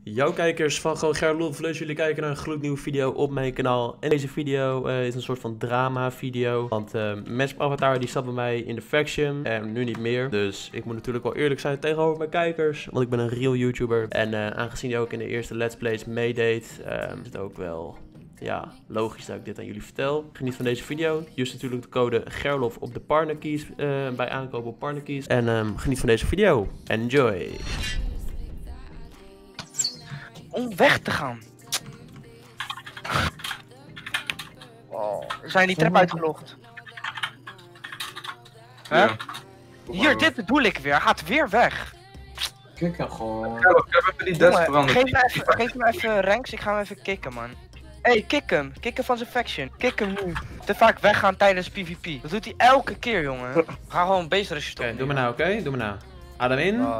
Yo kijkers van gewoon Gerlof, leuk jullie kijken naar een gloednieuwe video op mijn kanaal. En deze video is een soort van drama video. Want Mesp Avatar die zat bij mij in de faction en nu niet meer. Dus ik moet natuurlijk wel eerlijk zijn tegenover mijn kijkers. Want ik ben een real YouTuber. En aangezien hij ook in de eerste Let's Plays meedeed, is het ook wel... ja, logisch dat ik dit aan jullie vertel. Geniet van deze video. Use natuurlijk de code Gerlof op de partnerkeys bij aankopen op partnerkeys. En geniet van deze video. Enjoy! Om weg te gaan. Oh, we zijn die trap uitgelogd. Hè? Ja. Hier, dit bedoel ik weer. Hij gaat weer weg. Kijk hem gewoon. Ik heb even die desk veranderd. Geef me even ranks, ik ga hem even kicken, man. Hey, kick hem. Kick hem van zijn faction. Kick hem nu. Te vaak weggaan tijdens PvP. Dat doet hij elke keer, jongen. Ga gewoon beestrusje stoppen. Oké, doe maar nou, oké? Doe maar nou. Adem in. Oh.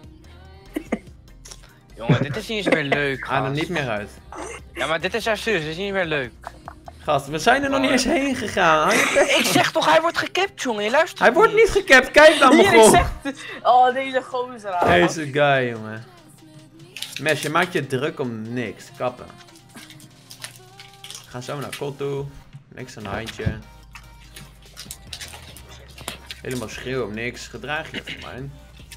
Jongen, dit is niet eens meer leuk. Adem gast. niet meer uit. Ja, maar dit is echt serieus, dit is niet meer leuk. Gast, we zijn er nog niet eens heen gegaan. Hou je bek. Ik zeg toch, hij wordt gecapt, jongen. Je luistert. Hij wordt niet gecapt, kijk dan Hier, ik begon. zeg het. Oh, deze gozer. aan. Deze guy, jongen. Mes, je maakt je druk om niks. Kappen. Ga zo naar kot toe. Niks aan een handje. Helemaal schreeuwen om niks. Gedraag je even, man.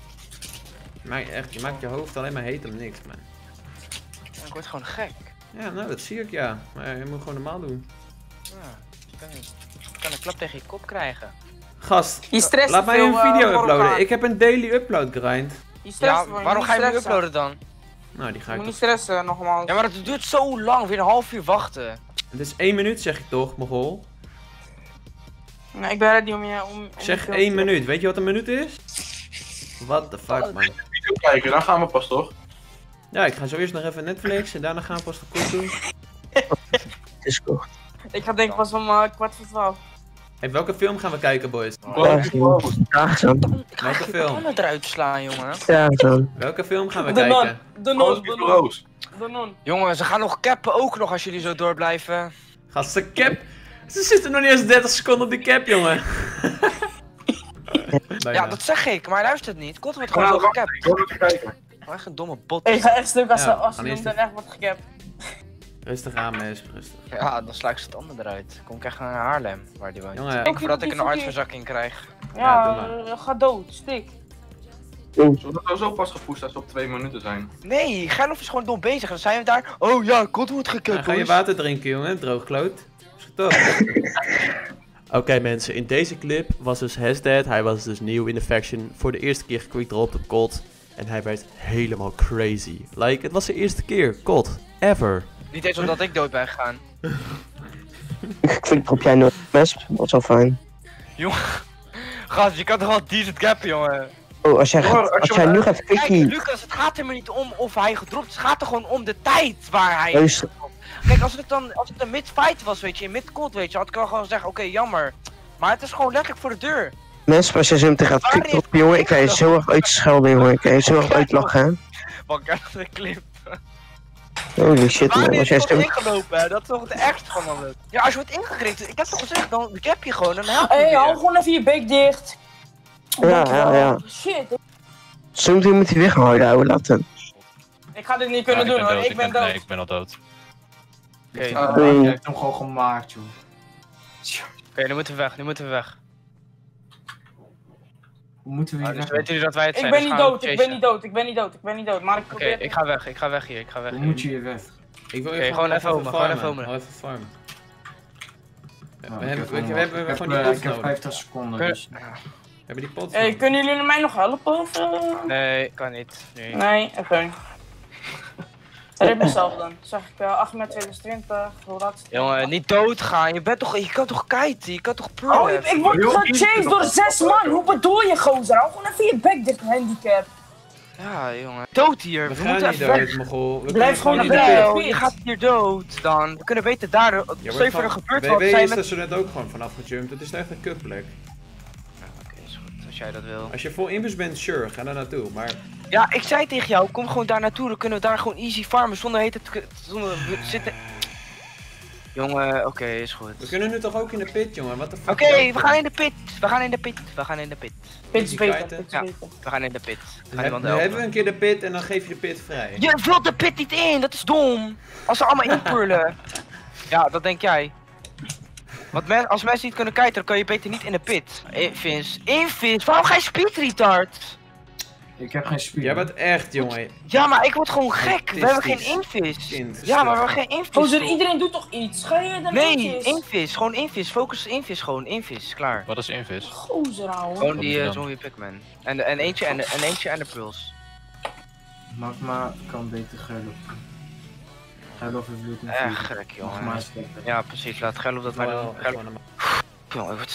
Je maakt je hoofd alleen maar heet om niks, man. Ik word gewoon gek. Ja, nou, dat zie ik, ja. Maar je moet gewoon normaal doen. Ja, ik kan een klap tegen je kop krijgen. Gast, Je stresst laat mij veel, een video voor uploaden. elkaar. Ik heb een daily upload grind. Je stresst, Ja, man, waarom moet ga je niet hem stressen. uploaden dan? Nou, die ga Je ik moet niet toch... stressen, nogmaals. Ja, maar dat duurt zo lang, weer een half uur wachten. Het is 1 minuut, zeg ik toch, mogol? Nee, ik ben ready om je... Ik zeg 1 minuut. Weet je wat een minuut is? What the fuck, man. Video kijken, dan gaan we pas toch? Ja, ik ga zo eerst nog even Netflix en daarna gaan we pas de kot doen. Ik ga denk pas om 11:45. Hey, welke film gaan we kijken, boys? Graag zo. Ik ga Welke je film? pannen eruit slaan, jongen. Graag zo. Welke film gaan we De non, kijken? de non, de non, Roos. de non. Jongen, ze gaan nog cappen ook nog als jullie zo door blijven. Gast, de cap. Ze zitten nog niet eens 30 seconden op die cap, jongen. Bijna. Ja, dat zeg ik, maar hij luistert niet. Kot wordt gewoon Nou, zo wacht, gecapt. ik wil even kijken. Oh, echt een domme bot. Ik ga echt stuk als Ja, als gaan je eerst hem dan echt wordt gecapt. Rustig aan, mensen. Rustig. Ja, dan sla ik zijn tanden eruit. Kom ik echt naar Haarlem, waar die woont. Jongen, Ik voordat ik een hartverzakking krijg. Ja, doe Ja, ga dood, stik. Zullen we dat zo pas gepusht als we op 2 minuten zijn? Nee, Gerlof is gewoon dom bezig. En dan zijn we daar. Oh ja, Kot wordt ja, gecapt, ga je boys. water drinken, jongen. Droogkloot. Is het toch? Oké, mensen. In deze clip was dus Hasdad. Hij was dus nieuw in de faction. Voor de eerste keer gequickdropt op COD. En hij werd helemaal crazy. Like, het was de eerste keer. COD. Ever. Niet eens omdat ik dood ben gegaan. Ik vind op jij nooit Mesp, dat is wel fijn. Jongen. Gast, je kan toch wel decent cappen, jongen. Oh, als jij, Hoor, als jij nu gaat Kijk, quickie, Lucas, het gaat er maar niet om of hij gedropt is. Het gaat er gewoon om de tijd waar hij... luister, Kijk, als het een mid-fight was, weet je, in mid-cold, weet je, had ik wel gewoon zeggen, oké, jammer. Maar het is gewoon letterlijk voor de deur. Mesp, als jij zo meteen gaat quickie, jongen, ik ga je zo erg uitschelden, jongen, ik ga je zo erg uitlachen, hè. Wat krijg je een clip? Holy shit, man, Wanneer als is jij het zo... ingelopen, hè? Dat is toch het ergste van alles. Ja, als je wordt ingegrepen, ik heb toch gezegd, dan cap je gewoon, dan help je Hé, hou weer. gewoon even je bek dicht. Ja. Shit, Zo meteen moet hij weghouden, ouwe, laten. ik ga dit niet kunnen doen hoor, ik ben dood. Nee, ik ben al dood. Oké, Oei. Je hebt hem gewoon gemaakt, joh. nu moeten we weg, nu moeten we weg. Hoe moeten we Ah, hier dus weg? weten jullie dat wij het Ik zijn? ben dus niet gaan we dood, ik chasen. ben niet dood, ik ben niet dood, ik ben niet dood, maar ik Oké, probeer... ik ga weg hier, ik ga weg Hoe hier. moet je hier weg? Ik wil Oké, gewoon even homen, gewoon even farmen. homen. Even farmen. Ja, Nou, we ik hebben heb gewoon die pots ik heb nodig. 50 seconden, Kun- dus... We hebben die pots Hey, nodig. kunnen jullie mij nog helpen of... Nee, kan niet. Nee. Nee, oké. Red mezelf dan. Zeg ik 8 met 2020, hoe laat is het? Jongen, niet doodgaan, je kan toch kiten, je kan toch Oh, pullen. ik word gechased door 6 man! Hoe bedoel je, gozer? Hou gewoon even je bek dicht, handicap. Ja, jongen. Dood hier, We we gaan moeten niet even weg. dood, mogol. We Blijf kunnen gewoon niet erbij. dood. Wel, je gaat hier dood dan. We kunnen beter daar, Ja, stel je voor er gebeurt wat, WW zijn is met... er zo net ook gewoon vanaf gejumpt. Het is echt een kutplek. Oké, is goed, als jij dat wil. Als je vol inbus bent, sure, ga daar naartoe. Maar Ja, ik zei tegen jou, kom gewoon daar naartoe, dan kunnen we daar gewoon easy farmen zonder zitten... Jongen, oké, is goed. We kunnen nu toch ook in de pit, jongen? Wat de fuck? Oké, we gaan in de pit. We gaan in de pit. Pit is beter, kiten. pit is Ja. beter. We gaan in de pit. Ga Dan niemand hebben we helpen. een keer de pit en dan geef je de pit vrij. Je vult de pit niet in, dat is dom. Als ze allemaal inpurlen. Ja, dat denk jij. Want als mensen niet kunnen kijken, dan kan je beter niet in de pit. Invis, waarom ga je speed retard? Ik heb geen spier. Jij bent echt, jongen. Ja, maar ik word gewoon gek. We hebben geen Autistisch. invis. Kind, Ja, maar we hebben geen invis. Gozer, iedereen doet toch iets? Ga je dan Nee, netjes? invis, gewoon invis. Focus invis, gewoon invis, klaar. Wat is invis? Gozer, ouwe. Gewoon Wat die moet je dan? zombie Pikmin. En eentje en de Pulse. Magma kan beter Gerlof. Gerlof heeft bloed en Echt vuur. gek, Magma jongen. is sterker. Ja, precies. Laat Gerlof dat maar doen. Wel, Gerlof. gewoon een- Jongen, ik word...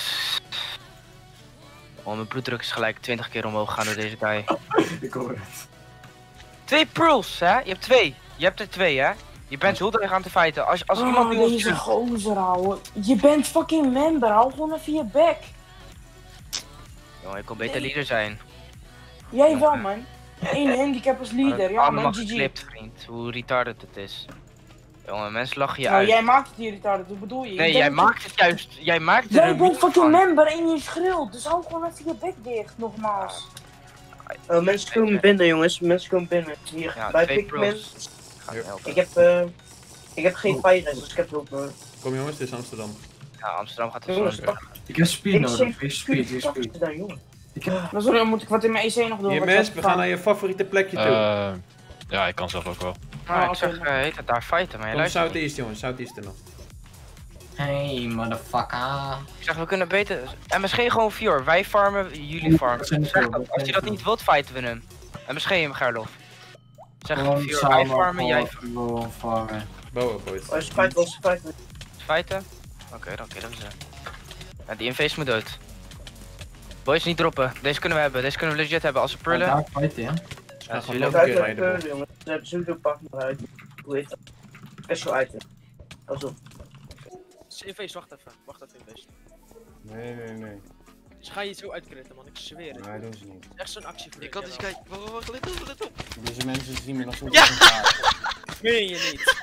Oh, mijn bloeddruk is gelijk 20 keer omhoog gegaan door deze guy. Ik hoor het. 2 Pearls, hè? Je hebt 2. Je hebt er 2, hè? Je bent zo erg aan te fighten. Als iemand nu ons deze stuurt... gozer, ouwe. Je bent fucking member, hou gewoon even je bek. Jongen, ik kon beter leader zijn. Jij wel, man. Eén handicap als leader, ja Allemaal man, GG. geklipt, vriend. Hoe retarded het is. Jongen, mensen lachen je Nou, uit. jij maakt het hier retarded, hoe bedoel je? Nee, Ik jij denk dat- maakt het juist. Jij maakt er Jij een bent meme fucking van. member en je schreeuwt, dus hou gewoon even je bek dicht, nogmaals. Mensen komen binnen, jongens. Mensen komen binnen. Hier, Ja, bij 2 Pikmin. Pearls. Ga je helpen. Ik heb geen fire, dus ik heb hulp nodig. Kom jongens, dit is Amsterdam. Ja, Amsterdam gaat er Jongens, zo. pak. Ik heb speed Ik nodig. zeg, Wees speed, wees speed. daar, jongen. Ik heb... Dan sorry, dan moet ik wat in mijn EC nog doen. Hier wat mensen, ik we heb gaan naar je favoriete plekje toe. Ja, ik kan zelf ook wel. Maar ik oké, zeg, dan. heet het daar fighten, maar je Kom luistert niet. Southeast jongens, Southeast er nog. Hey, motherfucker. Ik zeg, we kunnen beter... MSG gewoon 4. Wij farmen, jullie farmen. Zeg dat. Als je dat niet wilt, fighten we hem. MSG hem, Gerlof. Zeg Gewoon 4. Wij samen farmen, jij gewoon vangen. Boa boys. Oh, spijt wel, spijt me. fighten. Oké, dan killen we ze. Ja, die invase moet dood. Boys, niet droppen. Deze kunnen we hebben. Deze kunnen we legit hebben. Als ze pullen... Daar fighten, ja? Ja, gewoon jullie nog ook. een keer rijden, boy. jongen. Ze hebben sowieso partner uit. Hoe heet dat? Special item. Pas op. Inface, wacht even. Wacht even, Inface. Nee. Ze gaan je zo uitkritten, man. Ik zweer het. Nee, doen ze niet. Echt zo'n actie voor Ik kan eens kijken. Wacht, let op. Deze mensen zien me nog zo. Ja! Meen je niet?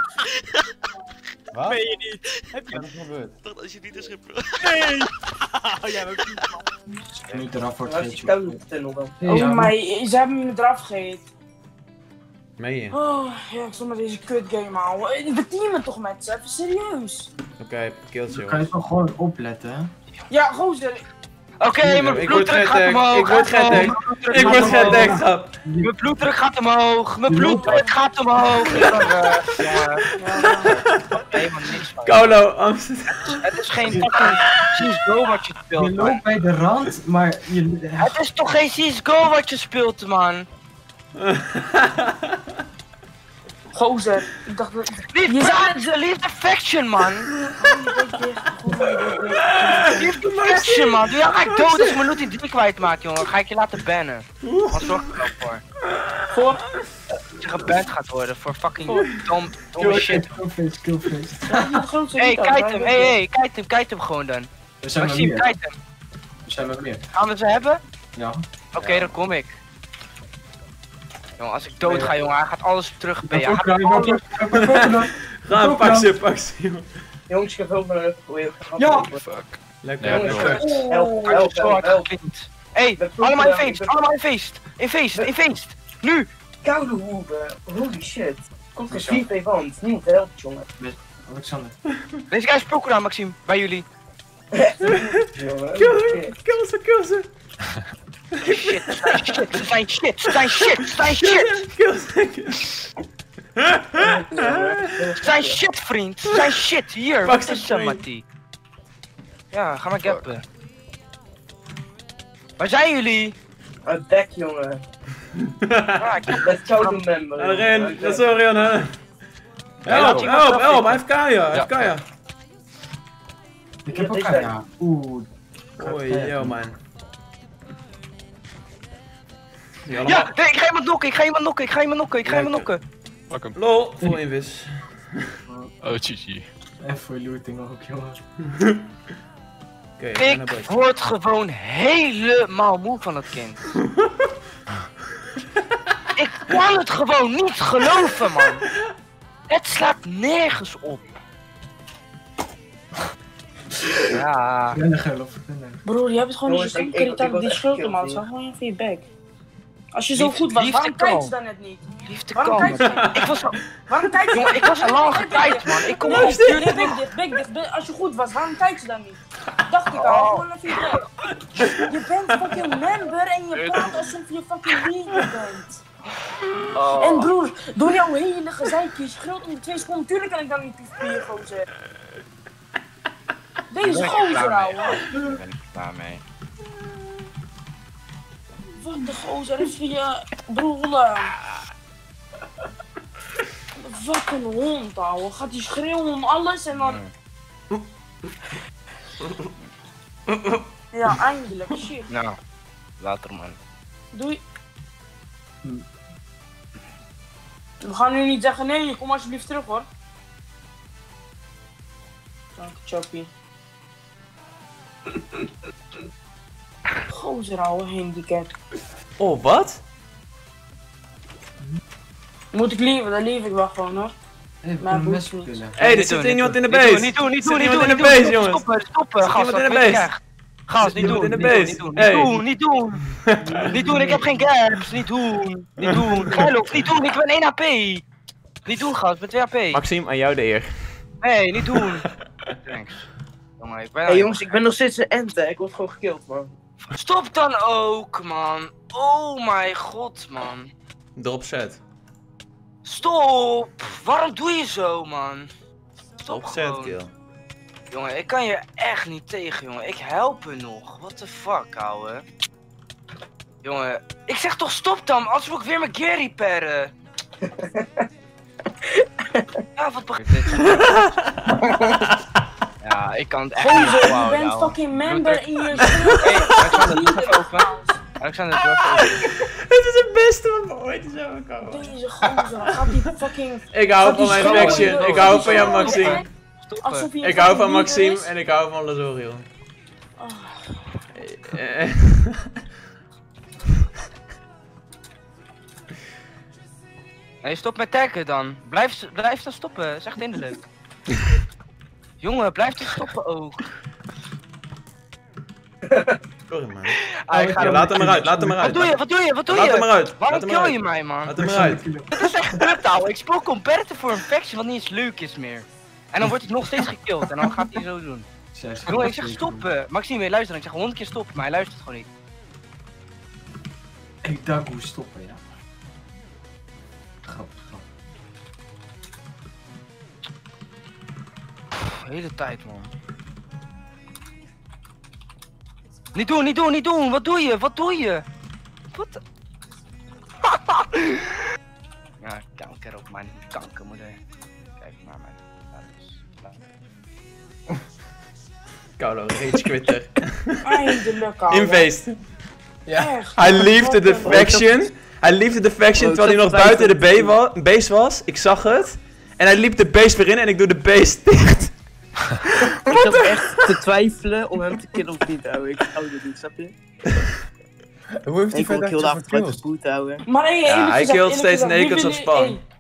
Wat? Meen je niet? Heb je Wat is er gebeurd? Dat als je niet is Nee! Oh, jij bent niet, man. Nu eraf wordt Waar is die geheet. koude tunnel dan? Oh, maar ze hebben me eraf geheet. Meen je? Oh, ja, ik stond met deze kut game houden. We teamen toch met ze, even serieus. Oké, kills Dan kan je jongens. toch gewoon opletten, hè? Ja, gozer. Oké, mijn Ik word bloeddruk gaat getagd, omhoog. ik word getagd. Ik word getagd, grap. Mijn bloeddruk gaat omhoog. Mijn bloeddruk gaat omhoog. Ja, helemaal niks van. Kolo, Amsterdam. Het is geen fucking CSGO wat je Je speelt, man. loopt bij de rand, maar je... Het is toch geen CSGO wat je speelt, man. Gozer. Ik dacht dat... Leave the faction, man. Leave the faction, man. Ja, ga ik dood als ik mijn loot in 3 kwijtmaak, jongen. Dan ga ik je laten bannen. Wat zorg ik er nou voor? Voor? Dat je geband gaat worden voor fucking domme shit. Killface. Hey, kijk hem, hey, kijk hem gewoon dan. We zijn met Maxime, meer. kijk hem. We zijn met meer. Gaan we ze hebben? Ja. Oké, dan kom ik. Jongen, als ik dood ga, jongen, hij gaat alles terug bij je. Ja, Hij gaat alles... Ga, pak ze, jongen. Jongens, ik heb hulp nodig. Hoe je Ja. Fuck. Lekker, Ja, lekker. klopt. Help, Hij is help, zo help, hard help. geklikt. Hey, allemaal in feest, allemaal in feest. In feest. Nu! Koude hoeren. Holy shit. Komt er 4 van. Niemand helpt, jongen. Alexander. Deze guy is Procura, Maxime, bij jullie. Jongen. Kill ze. Shit, ze zijn shit. Kill Ze zijn shit, vriend. Ze zijn shit. Hier, Pak wat ze, is ze, vriend. Mattie? Ja, ga maar gappen. Waar zijn jullie? Back, jongen. Ah, ik heb Met koude member. Ren, sorry, Anna. Help, hij heeft Kaya. Ik heb ook ja. Oeh. Oei, yo man. Ja, nee, ik ga iemand nokken. Fuck hem. Lol, vol invis. Oh, GG. En voor looting ook, jongen. Oké, Ik word gewoon helemaal moe van het kind. Ik kan het gewoon niet geloven, man. Het slaat nergens op. Ja. Rennen, Gerlof, rennen. Broer, je hebt het gewoon niet Jongens, je kan ik die was schulden, man. gekillt, Sta gewoon even in je bek. Als je zo goed was, liefde waarom kijkt kan. ze dan net niet? Liefde Waarom kan. kijkt ze niet? Ik was al... Waarom kijkt ze Jongen, ik was al lang gekijkt, man. Ik kom op. Bek dicht. Als je goed was, waarom kijkt ze dan niet? Dacht ik al, gewoon even je bek. Je bent fucking member en je praat alsof je fucking leader bent. En broer, door jouw hele gezeik, je schreeuwt om de 2 seconden. Tuurlijk kan ik dan niet PvP'en, gozer. Deze gozer, ouwe. Ik ben klaar mee. Wat de gozer is voor je broer. Wat een hond, ouwe. Gaat die schreeuwen om alles en dan... Ja, eindelijk. Shit. Nou, later man. Doei. We gaan nu niet zeggen nee, kom alsjeblieft terug hoor. Dank je, Choppie. Gozer, ouwe handicap. Oh, wat? Moet ik liever, dan lief ik wel gewoon hoor. Maar boeit niet. Hé, er zit iemand in de base. Niet doen, Er zit iemand in de base, jongens. Stoppen, gast, iemand in de dat weet ik base. echt. Gast, niet doen, in de niet base. doen, Hey. niet doen. Niet doen, ik heb geen gaps, niet doen. Niet doen, Geilop, niet doen, ik ben 1 AP. Niet doen, gast, ik ben 2 AP. Maxime, aan jou de eer. Nee, niet doen. Thanks. Jongen, ik ben... Hé jongens, ik ben nog steeds een ente. Ik word gewoon gekillt, man. Stop dan ook, man. Oh mijn god, man. Drop set. Stop! Waarom doe je zo, man? Stop Drop set gewoon. kill. Jongen, ik kan je echt niet tegen, jongen. Ik help je nog. What the fuck, ouwe. Jongen, ik zeg toch stop dan, anders moet ik weer mijn gear repareren. Ja, wat begrijp dit? Ja, ik kan het echt niet Gozer, je volhouden, bent ouwe. fucking member in je Hey, Alexander, doe het even open. Alexander, doe even open. Het is het beste wat me ooit is overkomen. Deze gozer, gaat die fucking... Ik hou Gaat die van mijn schreeuwen faction. door- Ik gaat hou die van jou, schreeuwen Maxime. door- Stoppen. Alsof hij een Ik hou van fucking Maxime leader is. en ik hou van Lazorio. Oh. Nee, stop met taggen dan. Blijf dan stoppen, is echt hinderlijk. Jongen, blijf dan stoppen ook. Sorry man. Ah, ik ga Ja, er- laat hem eruit, laat hem eruit. Wat doe je, wat doe je, wat doe je? Laat hem eruit. Waarom Laat hem kill je eruit. mij, man? Laat hem eruit. Dit is echt kut, ouwe. Ik speel competitive voor een faction wat niet eens leuk is meer. En dan wordt ik nog steeds gekillt en dan gaat hij zo doen. Jongen, ik zeg stoppen. Maxime, luister, ik zeg 100 keer stoppen, maar hij luistert gewoon niet. Ik dank hoe stoppen, ja. Grappig. De hele tijd, man. Niet doen, niet doen, niet doen! Wat doe je? Wat doe je? Wat? Ja, kanker op mijn kankermoeder. Kijk maar mijn. Kaulo, rage quitter. Eindelijk, ouwe. Invest. Echt. Hij liefde de Wat een- faction. Hij liefde de faction terwijl hij nog buiten de base was. Ik zag het. En hij liep de base weer in en ik doe de base dicht. Ik zat echt te twijfelen om hem te killen of niet, ouwe. Ik hou dit niet, snap je? Hoe heeft hij Ik wil verder kill zoveel afgepakt kills? gespoed, ouwe. Maar hey, Ja, eerlijk hij gezegd, killt steeds eerlijk gezegd, nakeds wie als willen- spam. hey,